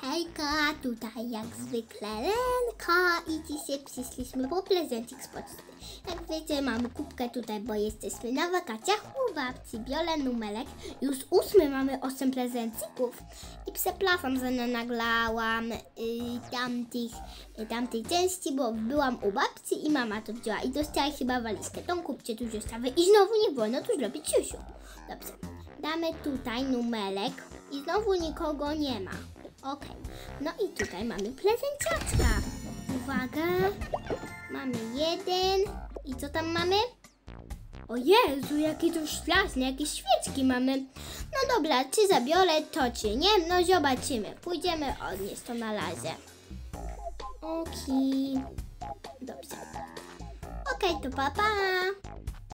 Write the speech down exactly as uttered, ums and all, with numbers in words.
Hejka, tutaj jak zwykle Lenka i dzisiaj przyszliśmy po prezencik z poczty. Jak wiecie, mamy kubkę tutaj, bo jesteśmy na wakacjach u babci. Biorę numerek, już ósmy mamy osiem prezencików. I przepraszam, że nie nagrałam y, tamtych, y, tamtej części, bo byłam u babci i mama to wzięła i dostała chyba walizkę. Tą kupcie tu zostawię i znowu nie wolno tu zrobić siusiu. Dobrze, damy tutaj numerek i znowu nikogo nie ma. Ok, no i tutaj mamy prezenciaczka. Uwaga, mamy jeden. I co tam mamy? O Jezu, jakie to szlacne, jakie świeczki mamy. No dobra, czy zabiorę to, czy nie? No zobaczymy. Pójdziemy odnieść to na razie. Okej. Dobrze. Okej, to pa, pa.